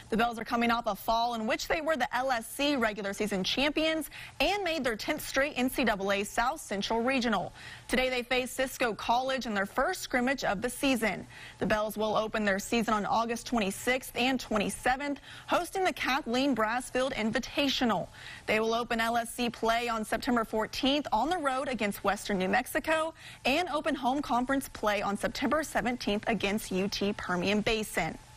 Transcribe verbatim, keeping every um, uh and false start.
The Bells are coming off a fall in which they were the L S C regular season champions and made their tenth straight N C double A South Central Regional. Today they face Cisco College in their first scrimmage of the season. The Bells will open their season on August twenty-sixth and twenty-seventh, hosting the Kathleen Brassfield Invitational. They will open L S C play on September fourteenth on the road against Western New Mexico and open home conference play on September seventeenth against U T Permian Basin.